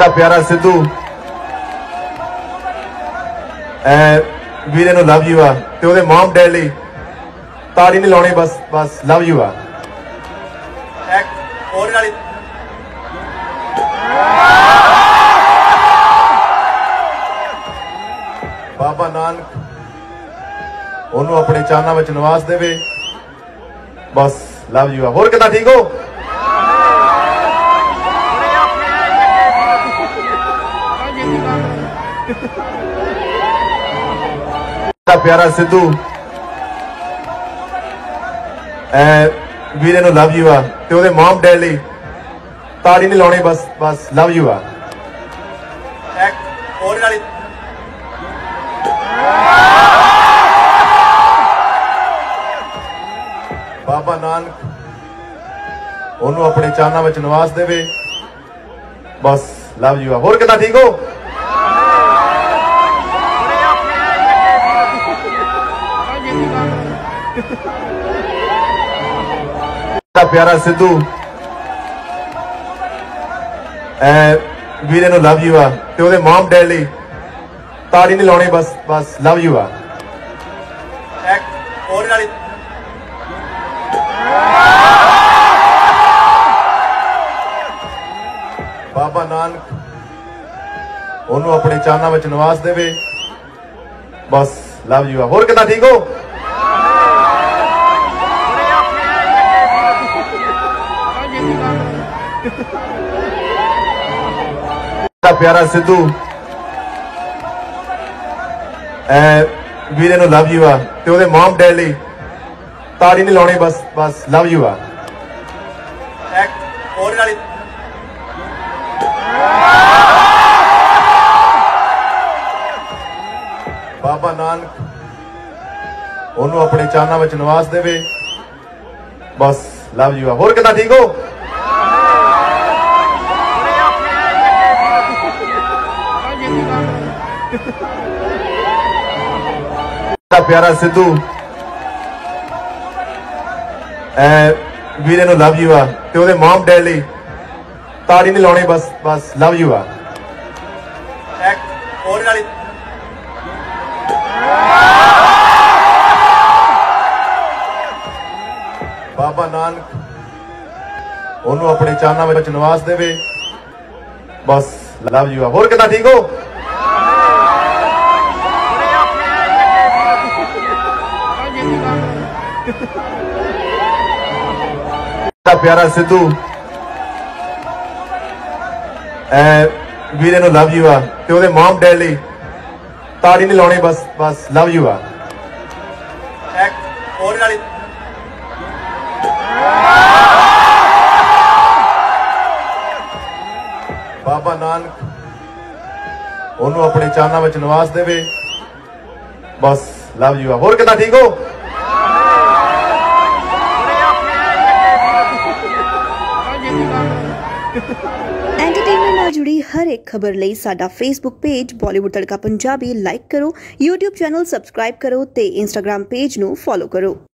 प्यारा सिद्धू वीरे नूं love you आ ते ओहदे मॉम डैड लई ताड़ी नहीं लाउणी, बस बस लव यू आ। बाबा नानक ओनू अपने चाहना विच नवाज देवे, बस लव यू आ। होर कितना ठीक हो? प्यारा सिद्धू वीरे नूं लव यू आ ते ओहदे मॉम डैड लई ताड़ी नहीं लाउणी, बस बस लव यू आ। बाबा नानक ओनू अपने चाहना विच नवाज देवे, बस लव यू आ। होर कितना ठीक हो? प्यारा सिद्धू वीरे नूं लव यू आ ते ओहदे मॉम डैड लई ताड़ी नहीं लाउणी, बस बस लव यू आ। बाबा नानक ओनू अपने चाहना विच नवाज देवे, बस लव यू आ। होर कितना ठीक हो? प्यारा सिद्धू वीरे नूं लव यू आ ते ओहदे मॉम डैड लई ताड़ी नहीं लाउणी, बस बस लव यू आ। बाबा नानक ओनू अपने चाहना विच नवाज देवे, बस लव यू आ। होर कितना ठीक हो? प्यारा सिद्धू वीरे नूं लव यू आ ते ओहदे मॉम डैड लई ताड़ी नहीं लाउणी, बस बस लव यू आ। बाबा नानक ओनू अपने चाहना विच नवाज देवे, बस लव यू आ। होर कितना ठीक हो? प्यारा सिद्धू वीरे नूं लव यू आ ते ओहदे मॉम डैड लई ताड़ी नहीं लाउणी, बस बस लव यू आ। बाबा नानक ओनू अपने चाहना विच नवाज देवे, बस लव यू आ। होर कितना ठीक हो? एंटरटेनमेंट नाल जुड़ी हर एक खबर लई साडा Facebook page Bollywood Tadka Punjabi like करो, यूट्यूब चैनल सबसक्राइब करो ते इंस्टाग्राम पेज नू फॉलो करो।